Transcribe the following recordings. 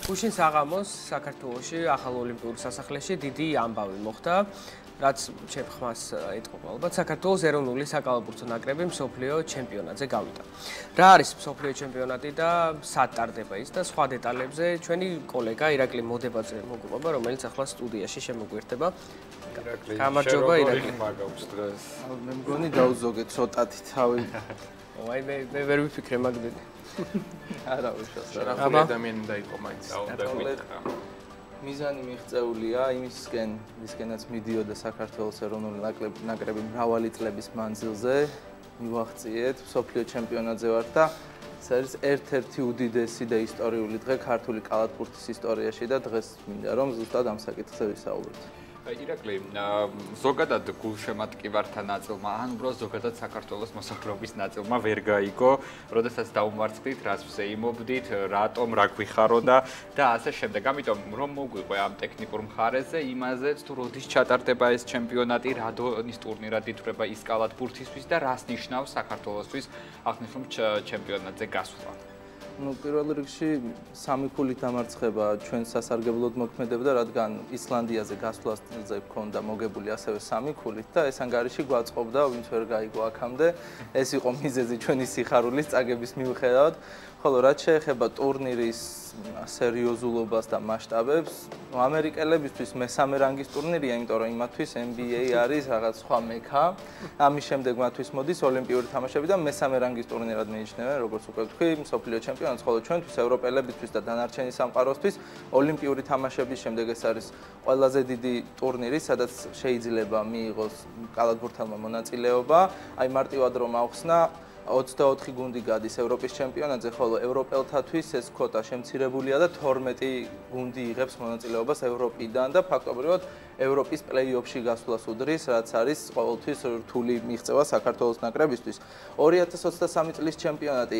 გუშინ საღამოს საქართველოში ახალ ოლიმპიურ სასახლეში დიდი ამბავი მოხდა, რაც ჩემ ხმას ეტყობა ალბათ საქართველოს ეროვნული საკალათბურთო ნაკრები მსოფლიო ჩემპიონატზე გავიდა. რა არის მსოფლიო ჩემპიონატი და სად ტარდება ის და სხვა დეტალებზე ჩვენი კოლეგა ირაკლი მოდებაძე მოგყვება, რომელიც ახლა სტუდიაში შემოგვერთება. გამარჯობა ირაკლი. მაგავს დღეს. მე მგონი დავუზოგეთ ცოტათი თავი. აი მე ვერ ვიფიქრე მაგდენი. არა უშავს რა. ახალი ადამიანი დაიყო მაინც. მიზანი მიღწეულია იმისკენ, ვისკენაც მიდიოდა საქართველოს ეროვნული ნაკრები მრავალი წლების მანძილზე. მივაღწიეთ, მსოფლიო ჩემპიონატზე ვართ და ეს არის ერთ-ერთი უდიდესი და ისტორიული დღე ქართული კალათბურთის ისტორიაში და დღეს მინდა რომ ზუსტად ამ საკითხზე ვისაუბროთ. ირაკლი, ზოგადად გულშემატკივართა ნაწილმა, ან უბრალოდ ზოგადად საქართველოს მოსახლეობის ნაწილმა ვერ გაიგო, როდესაც დაუმარცხდით, რას ვზეიმობდით, რატომ, რა გვიხაროდა და ასე შემდეგ. ამიტომ რომ მოგვიყვე ამ ტექნიკურ მხარეზე, იმაზეც თუ როდის ჩატარდება ეს ჩემპიონატი, რა დონის ტურნირად ითვლება ის კალათბურთისთვის და რას ნიშნავს საქართველოსთვის აღნიშნულ ჩემპიონატზე გასვლა. პირველ რიგში სამი ქულით დამარცხება ჩვენ სასარგებლოდ მოქმედებდა, რადგან ისლანდიაზე გასვლაზე გქონდა მოგებული ასევე სამი ქულით და ეს ანგარიში გვაწყობდა, ვინც ვერ გაიგო აქამდე. ეს იყო მიზეზი ჩვენი სიხარულის წაგების მიუხედავად. ხოლო რაც შეეხება ტურნირის სერიოზულობას და მასშტაბებს, ამერიკელებისთვის მესამე რანგის ტურნირია, იმიტომ რომ იმათთვის NBA არის რაღაც სხვა მექა. ამის შემდეგ მათთვის მოდის ოლიმპიური თამაშები და მესამე რანგის ტურნირად მიიჩნევენ, როგორც უკვე ვთქვი, მსოფლიო ჩემპიონატს, ხოლო ჩვენთვის ევროპელებისთვის და დანარჩენი სამყაროსთვის ოლიმპიური თამაშების შემდეგ ეს არის ყველაზე დიდი ტურნირი, სადაც შეიძლება მიიღოს კალათბურთელმა მონაწილეობა. აი მარტივად რომ ავხსნა 24 გუნდი გადის ევროპის ჩემპიონატზე, ხოლო ევროპელთათვის ეს კვოტა შემცირებულია და 12 გუნდი იღებს მონაწილეობას ევროპიდან და ფაქტობრივად ევროპის პლეი-ოფში გასვლას უდრის, რაც არის ყოველთვის რთული მიღწევა საქართველოს ნაკრებისთვის. 2023 წლის ჩემპიონატი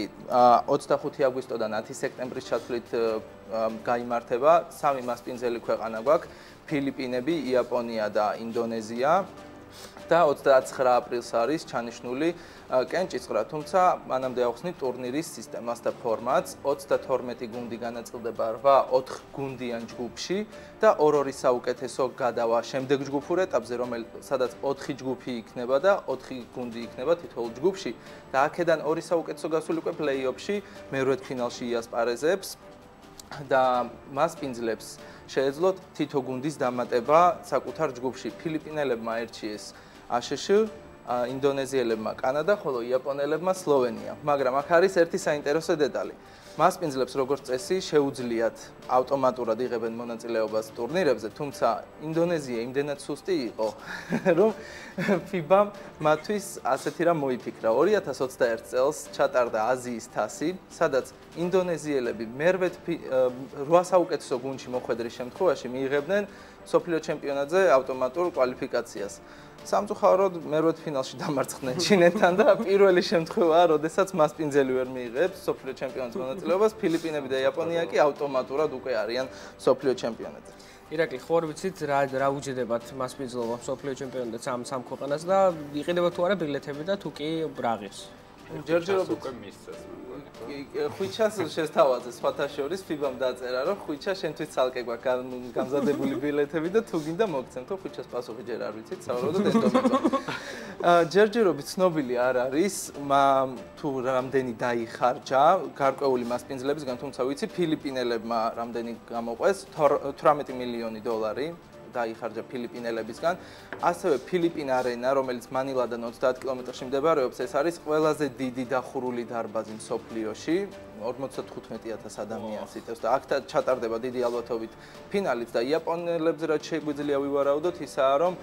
25 აგვისტოდან 10 სექტემბრის ჩათვლით გაიმართება. სამი მასპინძელი ქვეყანა გვაქვს: ფილიპინები, იაპონია და ინდონეზია. და 29 aprils არის ჩანიშნული კენჭისყრა, თუმცა მანამდე ავხსნით ტურნირის სისტემას და ფორმატს. 32 გუნდი განაწილდება 8 გუნდიან ჯგუფში და ორ-ორი საუკეთესო გადავა შემდეგ ჯგუფურ ეტაპზე, სადაც 4 ჯგუფი იქნება და 4 გუნდი იქნება თითოეულ ჯგუფში და აქედან ორი საუკეთესო გასული უკვე პლეი-ოფში მერვედ ფინალში იასპარეზებს და მასპინძლებს შეეძლოთ თითო გუნდის დამატება საკუთარ ჯგუფში. ფილიპინელებმა აირჩიეს აშშ, ინდონეზიელებმა კანადა, ხოლო იაპონელებმა სლოვენია. მაგრამ აქ არის ერთი საინტერესო დეტალი. მასპინძლებს როგორც წესი შეუძლიათ ავტომატურად იღებენ მონაწილეობას ტურნირებზე, თუმცა ინდონეზია იმდენად სუსტი იყო, რომ FIBA-მ მათთვის ასეთი რამ მოიფიქრა. 2021 წელს ჩატარდა აზიის თასი, სადაც ინდონეზიელები მერვედ 8 საუკეთესო გუნდში მოხვედრის შემთხვევაში მიიღებდნენ მსოფლიო ჩემპიონატზე ავტომატურ კვალიფიკაციას. სამწუხაროდ მერვედ ფინალში დამარცხდნენ ჩინეთთან და პირველი შემთხვევაა, როდესაც მასპინძელი ვერ მიიღებს მსოფლიო ჩემპიონატის მონაწილეობას, ფილიპინები და იაპონია კი ავტომატურად უკვე არიან მსოფლიო ჩემპიონატზე. ირაკლი, ხო არ ვიცით რა უჯდებათ მასპინძლობა მსოფლიო ჩემპიონატზე სამ ქვეყანას და იყიდება თუ არა ბილეთები და თუ კი ბრაღის. ჯერჯერობით უკვე მისცეს. ხვიჩას შესთავაზე სხვათა შორის FIBA-მ დაწერა, რომ ხვიჩა შენთვის ცალკე გვაქვს გამზადებული ბილეთები და თუ გინდა მოგცემ, თუ ხვიჩას პასუხი ჯერ არ ვიცით, სავარაუდოდ ენტომება. ჯერჯერობით ცნობილი არ არის, თუ რამდენი დაიხარჯა გარკვეული მასპინძლებისგან, თუმცა ვიცი, ფილიპინელებმა რამდენი გამოყვეს, 18 მილიონი დოლარი. დაიხარჯა ფილიპინელებისგან. ასევე ფილიპინ არენა, რომელიც მანილადან 30 კილომეტრში მდებარეობს, ეს არის ყველაზე დიდი დახურული დარბაზი მსოფლიოში. 55,000 ადამიანს იტევს და აქ ჩატარდება დიდი ალბათობით ფინალიც და იაპონელებზე რაც შეგვიძლია ვივარაუდოთ, ისაა რომ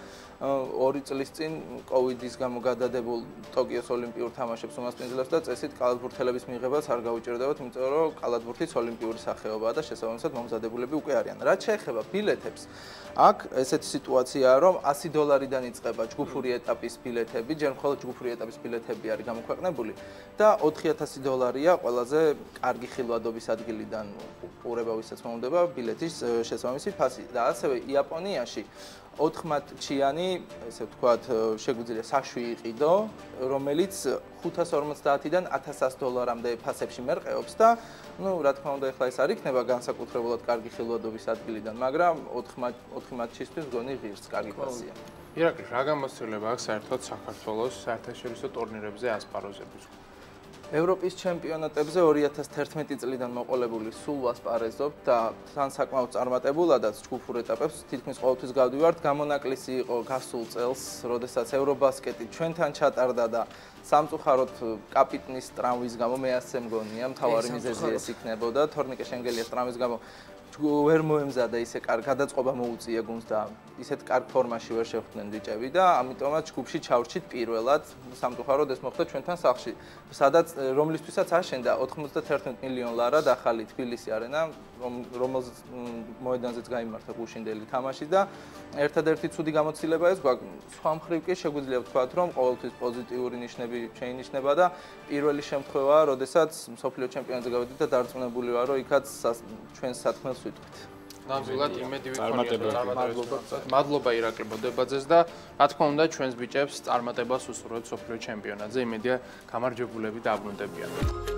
2 წლის წინ კოვიდის გამო გადადებულ ტოკიოს ოლიმპიურ თამაშებს უმასპინძლებს და წესით კალათბურთელების მიღებას არ გაუჭირდებათ, იმიტომ რომ კალათბურთის ოლიმპიური სახეობაა და შესაბამისად მომზადებულები უკვე არიან. რაც შეეხება ბილეთებს, აქ ესეთი სიტუაციაა, რომ $100-დან იწყება ჯგუფური ეტაპის ბილეთები, ჯერ მხოლოდ ჯგუფური ეტაპის ბილეთები არის გამოქვეყნებული და $4,000-ია ყველაზე კარგი ხილვადობის ადგილიდან ყურება ვისაც მომდება ბილეთის შესაბამისი ფასი და ასევე იაპონიაში 14-ჩიანი, ესე ვთქვათ, შეგვიძლია საშვი იყიდო, რომელიც 550-დან $1100-მდე ფასებში მერყეობს და რა თქმა უნდა, ეხლა ეს არ იქნება განსაკუთრებულად კარგი ხილვადობის ადგილიდან, მაგრამ 4 მატჩისთვის მგონი ღირს კარგი ფასია. ირაკლი, რა გამოცდილება აქვს საერთოდ საქართველოს საერთაშორისო ტურნირებზე ასპარეზების? ევროპის ჩემპიონატებზე 2011 წლიდან მოყოლებული სულ ვასპარეზობ და თან საკმაოდ წარმატებულადაც ჯგუფურ ეტაპებს თითქმის ყოველთვის გავდივართ. გამონაკლისი იყო გასულ წელს, როდესაც ევრობასკეტი ჩვენთან ჩატარდა და სამწუხაროდ კაპიტნის ტრამვის გამო მე ასე მგონია, მთავარი მიზეზი ეს იქნებოდა. თორნიკე შენგელიას ტრამვის გამო ვერ მოემზადა ისე კარგ გადაწყობა მოუწია გუნდს და ისეთ კარგ ფორმაში ვერ შეხვდნენ ბიჭები და ამიტომაც ჯგუფში ჩავრჩით პირველად. სამწუხაროდ ეს მოხდა ჩვენთან სახლში, სადაც რომლისთვისაც აშენდა 91 მილიონ ლარად ახალი თბილისი არენა, რომელზეც მოედანზეც გაიმართა გუშინდელი თამაში და ერთადერთი ცუდი გამოცდილება ეს გვაქვს. სხვა მხრივ კი შეგვიძლია ვთქვათ, რომ ყოველთვის პოზიტიური ნიშნები შეინიშნება და პირველი შემთხვევაა, როდესაც მსოფლიო ჩემპიონატზე გავედით და დარწმუნებული ვარ, რომ იქაც ჩვენს სათქმელს ვიტყვით. ნამდვილად იმედი ვიქონია. მადლობა ირაკლი მოდებაძეს და რა თქმა უნდა ჩვენს ბიჭებს წარმატებას უსურვებთ მსოფლიო ჩემპიონატზე. იმედია გამარჯვებულები დაბრუნდებიან.